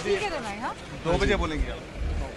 ठीक है भाई। हाँ 2 बजे बोलेंगे आप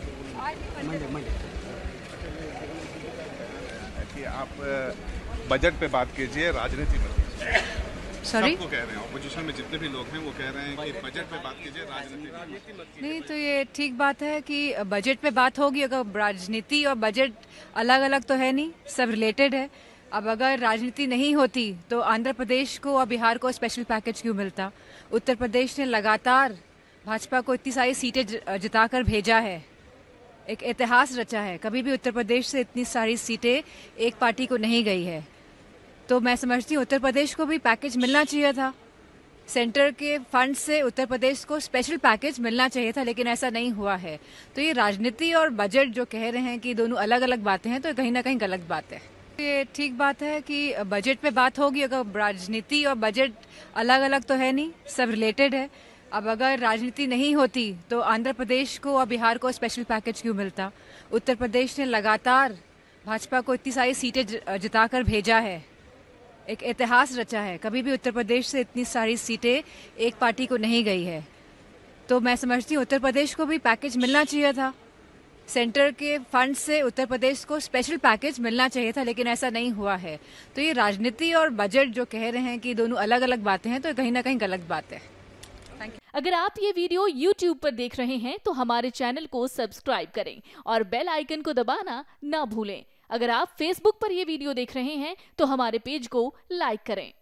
कि आप बजट पे बात कीजिए, राजनीति मत कीजिए। सॉरी सबको कह रहे हैं, ऑपोजिशन में जितने भी लोग हैं वो कह रहे हैं कि बजट पे बात कीजिए, राजनीति मत कीजिए। नहीं, तो ये ठीक बात है कि बजट पे बात होगी। अगर राजनीति और बजट अलग अलग तो है नहीं, सब रिलेटेड है। अब अगर राजनीति नहीं होती तो आंध्र प्रदेश को और बिहार को स्पेशल पैकेज क्यों मिलता? उत्तर प्रदेश ने लगातार भाजपा को इतनी सारी सीटें जिताकर भेजा है, एक इतिहास रचा है। कभी भी उत्तर प्रदेश से इतनी सारी सीटें एक पार्टी को नहीं गई है। तो मैं समझती हूँ उत्तर प्रदेश को भी पैकेज मिलना चाहिए था। सेंटर के फंड से उत्तर प्रदेश को स्पेशल पैकेज मिलना चाहिए था, लेकिन ऐसा नहीं हुआ है। तो ये राजनीति और बजट जो कह रहे हैं कि दोनों अलग अलग बातें हैं, तो कहीं ना कहीं गलत बात है। ये ठीक बात है कि बजट पे बात होगी। अगर राजनीति और बजट अलग अलग तो है नहीं, सब रिलेटेड है। अब अगर राजनीति नहीं होती तो आंध्र प्रदेश को और बिहार को स्पेशल पैकेज क्यों मिलता? उत्तर प्रदेश ने लगातार भाजपा को इतनी सारी सीटें जिताकर भेजा है, एक इतिहास रचा है। कभी भी उत्तर प्रदेश से इतनी सारी सीटें एक पार्टी को नहीं गई है। तो मैं समझती हूँ उत्तर प्रदेश को भी पैकेज मिलना चाहिए था। सेंटर के फंड से उत्तर प्रदेश को स्पेशल पैकेज मिलना चाहिए था, लेकिन ऐसा नहीं हुआ है। तो ये राजनीति और बजट जो कह रहे हैं कि दोनों अलग अलग बातें हैं, तो कहीं ना कहीं गलत बात है। अगर आप ये वीडियो YouTube पर देख रहे हैं तो हमारे चैनल को सब्सक्राइब करें और बेल आइकन को दबाना ना भूलें। अगर आप Facebook पर ये वीडियो देख रहे हैं तो हमारे पेज को लाइक करें।